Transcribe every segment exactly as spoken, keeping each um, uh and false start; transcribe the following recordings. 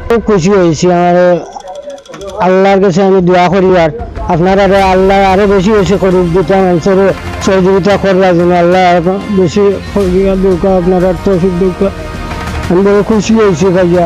খুব খুশি হয়েছি। আমার আল্লাহর কাছে আমি দোয়া করি আর আপনারা আল্লাহ আরো বেশি বেশি করুক, দুটা মানুষের সহযোগিতা করার জন্য আল্লাহ আরো বেশি দৌকা আপনারা তৌফিক দৌকা। আমি বড় খুশি হয়েছি ভাইয়া।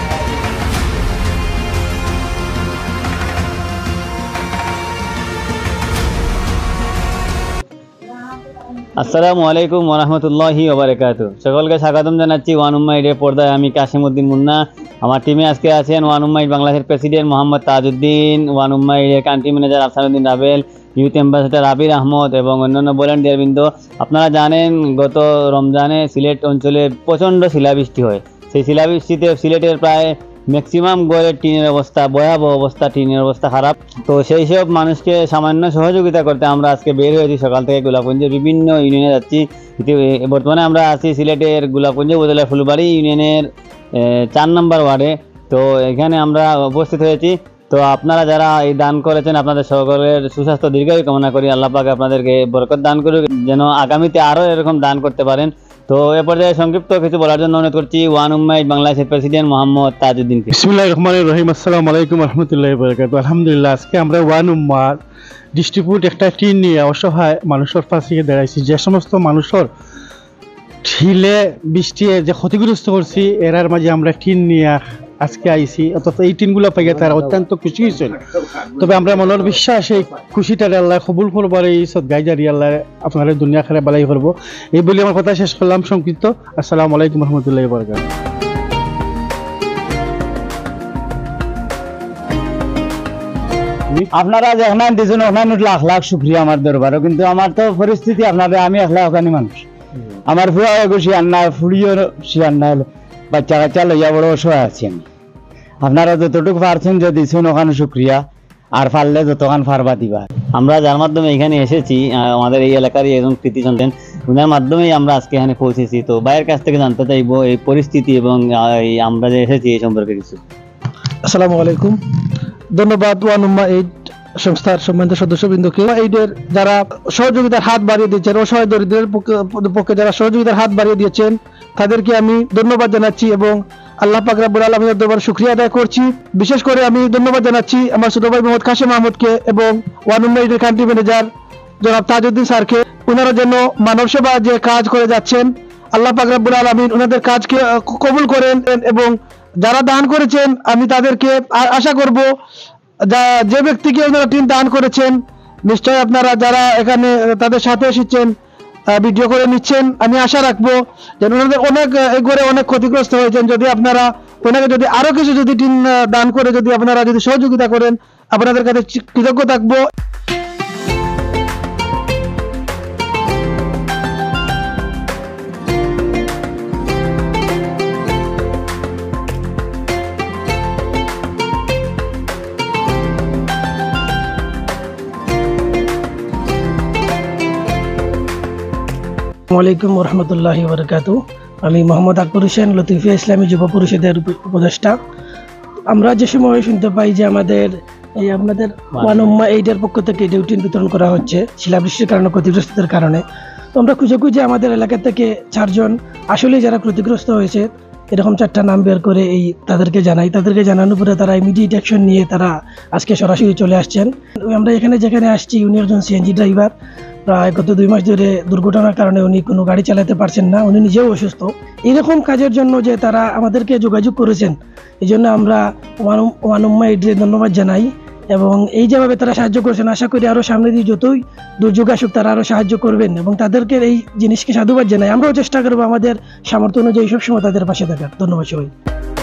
আসসালামু আলাইকুম ওয়া রাহমাতুল্লাহি ওয়া বারাকাতুহু। সকলকে স্বাগতম জানাচ্ছি ওয়ান উম্মাইডের পর্দায়। আমি কাশিম উদ্দিন মুন্না। আমার টিমে আজকে আছেন ওয়ান উম্মাইড বাংলাদেশের প্রেসিডেন্ট মোহাম্মদ তাজউদ্দিন, ওয়ান উম্মাইডের country manager Afsanuddin Rabel, youth ambassador Abir Ahmad এবং অন্যান্য ভলান্টিয়ারবৃন্দ। আপনারা জানেন গত রমজানে সিলেট অঞ্চলে প্রচণ্ড শিলাবৃষ্টি হয়। সেই শিলাবৃষ্টিতে সিলেটের প্রায় ম্যাক্সিমাম গড়ের টিনের অবস্থা ভয়াবহ অবস্থা, টিনের অবস্থা খারাপ। তো সেই সব মানুষকে সামান্য সহযোগিতা করতে আমরা আজকে বের হয়েছি। সকাল থেকে গোলাপগঞ্জের বিভিন্ন ইউনিয়নে যাচ্ছি। বর্তমানে আমরা আছি সিলেটের গোলাপগঞ্জ উপজেলার ফুলবাড়ি ইউনিয়নের চার নম্বর ওয়ার্ডে। তো এখানে আমরা উপস্থিত হয়েছি। তো আপনারা যারা এই দান করেছেন আপনাদের সকলের সুস্বাস্থ্য দীর্ঘায়ু কামনা করি। আল্লাহ পাক আপনাদেরকে বরকত দান করুক, যেন আগামীতে আরও এরকম দান করতে পারেন। তো এ পর্যায়ে সংক্ষিপ্ত কিছু বলার জন্য অনুরোধ করছি ওয়ান উম্মাইড বাংলাদেশের প্রেসিডেন্ট মোহাম্মদ তাজউদ্দিনকে। বিসমিল্লাহির রহমানির রহিম। আসসালামু আলাইকুম ওয়া রাহমাতুল্লাহি ওয়া বারাকাতুহু। আলহামদুলিল্লাহ, আজকে আমরা ওয়ান উম্মার ডিস্ট্রিবিউট একটা টিম নিয়ে অসহায় মানুষের পাশে দাঁড়াইছি। যে সমস্ত মানুষের ঢিলে বৃষ্টি যে ক্ষতিগ্রস্ত করছি এরার মাঝে আমরা টিন নিয়ে আজকে আইছি। অর্থাৎ এই টিনগুলো পাইয়া তারা অত্যন্ত খুশি হয়েছেন। তবে আমরা মনের বিশ্বাস এই খুশিটারে আল্লাহ কবুল করবার, এই সদগাই জারি আল্লাহ আপনারা দুনিয়া খেলা বালাই করবো, এই বলে আমার কথা শেষ করলাম সংক্ষিপ্ত। আসসালামু আলাইকুম রহমতুল্লাহি ওয়া বারাকাতুহু। আপনারা যেখানে দিয়েছেন ওখানে লাখ লাখ শুক্রিয়া আমার দরবারে। কিন্তু আমার তো পরিস্থিতি আপনাদের, আমি একলা ওখানে মানুষ, আমার ফুয়া শিয়ার না ফুড়িও শিয়ার না, বাচ্চা কাচ্চা লইয়া বড় অসহায় আছি আমি। আপনারা যতটুকু পারছেন যে দিচ্ছেন ওখানে শুক্রিয়া, আর পারলে যতক্ষণ পারবা দিবা। আমরা যার মাধ্যমে এখানে এসেছি আমাদের এই এলাকারই একজন কৃতি সন্তান, ওনার মাধ্যমেই আমরা আজকে এখানে পৌঁছেছি। তো ভাইয়ের কাছ থেকে জানতে চাইবো এই পরিস্থিতি এবং আমরা যে এসেছি এই সম্পর্কে কিছু। আসসালামু আলাইকুম, ধন্যবাদ ওয়ান উম্মা এইড সংস্থার সম্মানিত সদস্যবৃন্দকে। এইডের যারা সহযোগিতার হাত বাড়িয়ে দিয়েছেন, অসহায় দরিদ্রের পক্ষে যারা সহযোগিতার হাত বাড়িয়ে দিয়েছেন তাদেরকে আমি ধন্যবাদ জানাচ্ছি এবং আল্লাহ পাক রব্বুল আলামিনের দরবারে শুকরিয়া আদায় করছি। বিশেষ করে আমি ধন্যবাদ জানাচ্ছি আমার ছোট ভাই মোহাম্মদ কাশিম আহমদকে এবং ওয়ান উম্মাইডের কান্ট্রি ম্যানেজার জনাব তাজউদ্দিন স্যারকে। ওনারা যেন মানব সেবা যে কাজ করে যাচ্ছেন, আল্লাহ পাক রব্বুল আলামিন ওনাদের কাজকে কবুল করেন এবং যারা দান করেছেন আমি তাদেরকে আশা করব যে ব্যক্তিকে ওনারা টিম দান করেছেন নিশ্চয়ই আপনারা যারা এখানে তাদের সাথে এসেছেন ভিডিও করে নিচ্ছেন, আমি আশা রাখবো যে ওনাদের অনেক ঘরে অনেক ক্ষতিগ্রস্ত হয়েছেন। যদি আপনারা ওনাকে যদি আরো কিছু যদি টিম দান করে যদি আপনারা যদি সহযোগিতা করেন আপনাদের কাছে কৃতজ্ঞ থাকবো। আসসালামু আলাইকুম ওয়া রাহমাতুল্লাহি ওয়া বারাকাতুহু। আমি মোহাম্মদ আকবর হোসেন, লতিফিয়া ইসলামী যুব পরিষদের উপদেষ্টা। আমরা যে সময় শুনতে পাই যে আমাদের এই আপনাদের ওয়ান উম্মা এইডের পক্ষ থেকে ডিউটি বিতরণ করা হচ্ছে শিলাবৃষ্টির কারণে ক্ষতিগ্রস্তদের কারণে, তো আমরা খুঁজে খুঁজে আমাদের এলাকা থেকে চারজন আসলে যারা ক্ষতিগ্রস্ত হয়েছে এরকম চারটা নাম বের করে এই তাদেরকে জানাই। তাদেরকে জানানোর পরে তারা ইমিডিয়েট অ্যাকশন নিয়ে তারা আজকে সরাসরি চলে আসছেন। আমরা এখানে যেখানে আসছি উনি একজন সিএনজি ড্রাইভার। প্রায় গত দুই মাস ধরে দুর্ঘটনার কারণে উনি কোনো গাড়ি চালাতে পারছেন না, উনি নিজেও অসুস্থ। এইরকম কাজের জন্য যে তারা আমাদেরকে যোগাযোগ করেছেন এই জন্য আমরা ওয়ান ওয়ান উম্মা এইডকে ধন্যবাদ জানাই এবং এই যেভাবে তারা সাহায্য করেছেন আশা করি আরও সামনে দিয়ে যতই দুর্যোগ আসুক তারা আরও সাহায্য করবেন এবং তাদেরকে এই জিনিসকে সাধুবাদ জানাই। আমরাও চেষ্টা করবো আমাদের সামর্থ্য অনুযায়ী সবসময় তাদের পাশে থাকার। ধন্যবাদ সবাই।